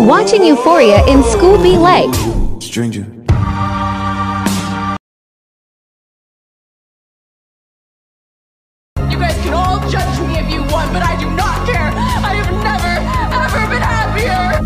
watching Euphoria in school be like? Stranger. You guys can all judge me if you want, but I do not care. I have never, ever been happier.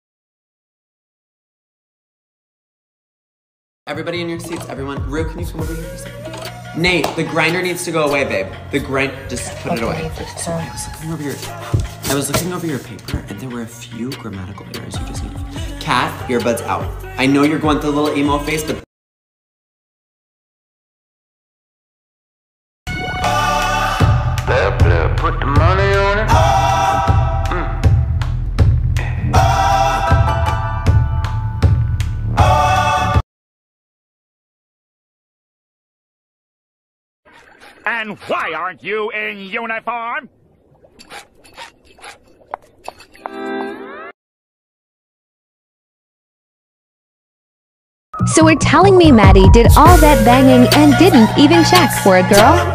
Everybody in your seats, everyone. Rue, can you come over here for a second? Nate, the grinder needs to go away, babe. The just put it away. So I was looking over your paper, and there were a few grammatical errors you just need to fix. Kat, earbuds out. I know you're going through the little emo face, but put the money on it. And why aren't you in uniform? So we're telling me Maddie did all that banging and didn't even check for it, girl?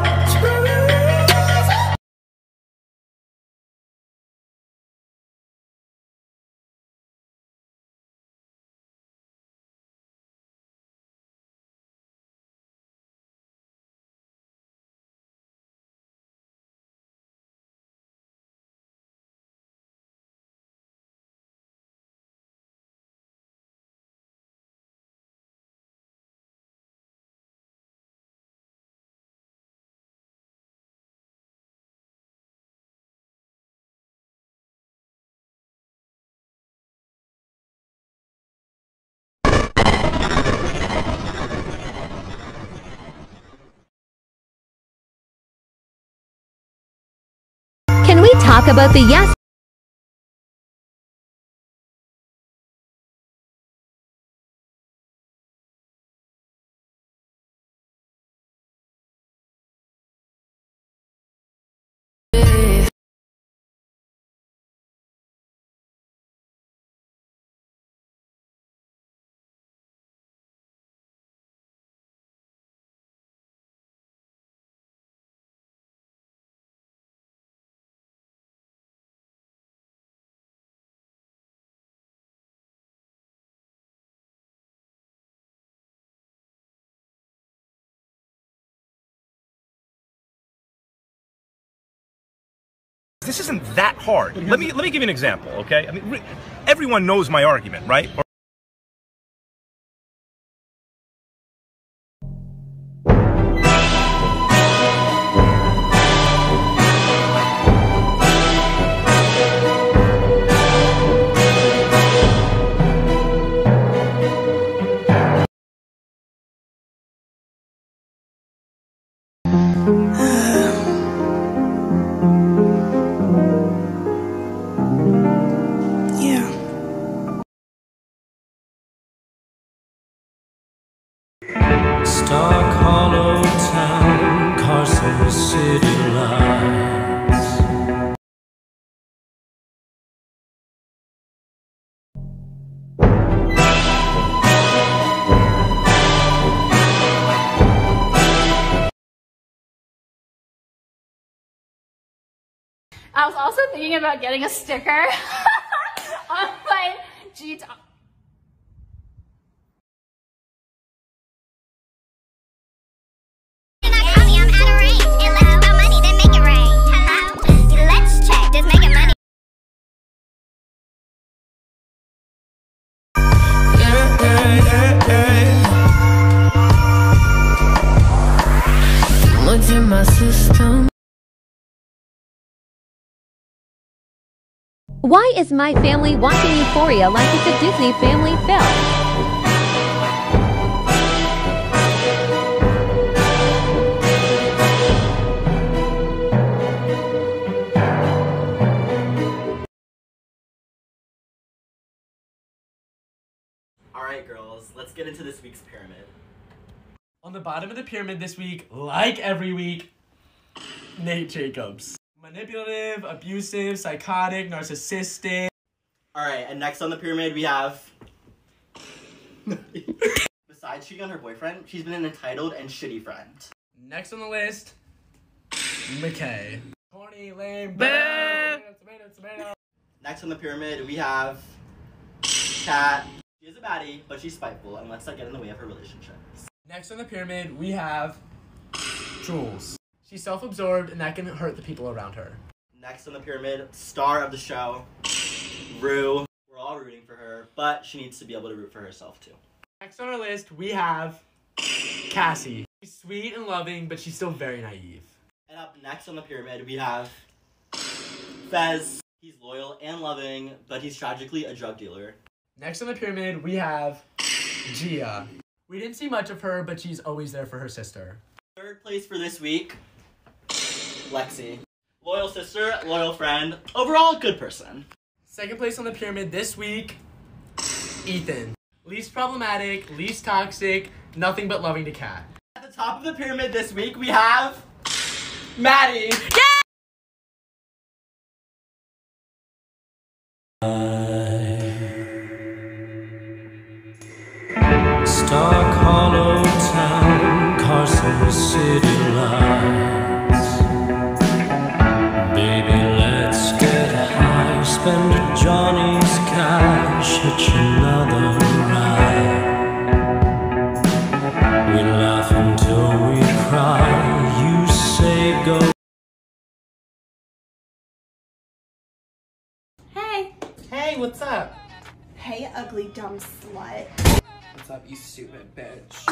Can we talk about the yes? This isn't that hard. Let me give you an example, okay? I mean, everyone knows my argument, right? Stark Hollow Town, Carson City lights. I was also thinking about getting a sticker on my jeans. In my system. Why is my family watching Euphoria like it's a Disney family film? Alright girls, let's get into this week's pyramid. On the bottom of the pyramid this week, like every week, Nate Jacobs. Manipulative, abusive, psychotic, narcissistic. Alright, and next on the pyramid we have... Besides cheating on her boyfriend, she's been an entitled and shitty friend. Next on the list, McKay. Corny, lame, tomato. Next on the pyramid we have... Kat. She is a baddie, but she's spiteful, and let's not get in the way of her relationship. Next on the pyramid, we have Jules. She's self-absorbed, and that can hurt the people around her. Next on the pyramid, star of the show, Rue. We're all rooting for her, but she needs to be able to root for herself too. Next on our list, we have Cassie. She's sweet and loving, but she's still very naive. And up next on the pyramid, we have Fez. He's loyal and loving, but he's tragically a drug dealer. Next on the pyramid, we have Gia. We didn't see much of her, but she's always there for her sister. Third place for this week, Lexi. Loyal sister, loyal friend, overall good person. Second place on the pyramid this week, Ethan. Least problematic, least toxic, nothing but loving to Kat. At the top of the pyramid this week, we have Maddie. Stark Hollow Town, Carson City lights. Baby, let's get high, spend Johnny's cash, hitch another ride. We laugh until we cry, you say go. Hey. Hey, what's up? Hey, ugly dumb slut. What's up, you stupid bitch?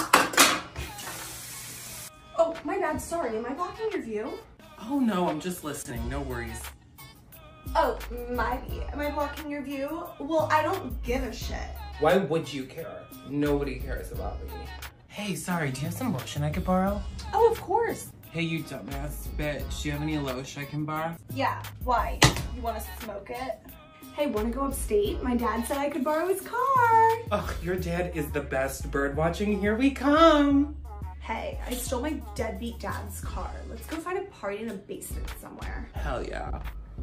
Oh, my bad, sorry. Am I blocking your view? Oh no, I'm just listening, no worries. Oh, maybe. Am I blocking your view? Well, I don't give a shit. Why would you care? Nobody cares about me. Hey, sorry, do you have some lotion I could borrow? Oh, of course. Hey, you dumbass bitch, do you have any lotion I can borrow? Yeah, why? You want to smoke it? Hey, want to go upstate? My dad said I could borrow his car. Ugh, your dad is the best bird watching. Here we come. Hey, I stole my deadbeat dad's car. Let's go find a party in a basement somewhere. Hell yeah.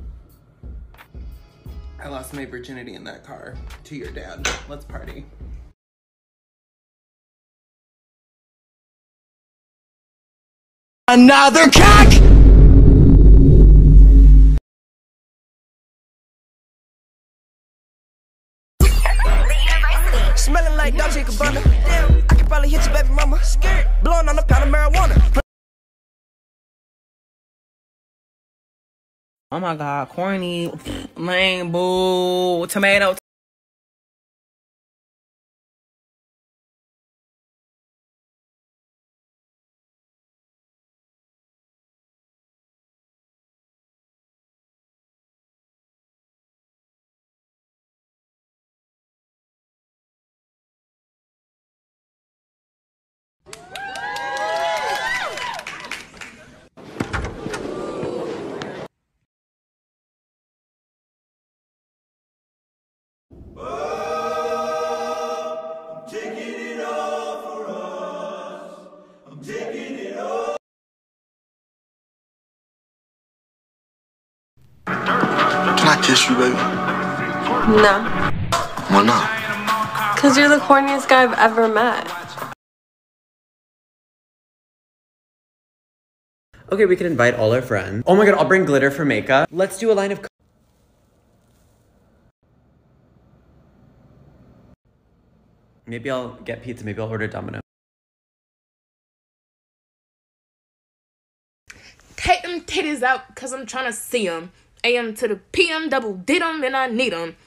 I lost my virginity in that car to your dad. Let's party. Another cock! Smelling like Dolce & Gabbana. Damn, I could probably hit your baby mama. Scared, blowing on a pound of marijuana. Oh my god, corny, lame, boo, tomato. Can I kiss you, baby? No. Why not? Because you're the corniest guy I've ever met. Okay, we can invite all our friends. Oh my god, I'll bring glitter for makeup. Let's do a line of... Maybe I'll get pizza, maybe I'll order Domino. Take them titties out, cause I'm tryna see them. AM to the PM, double did them, and I need them.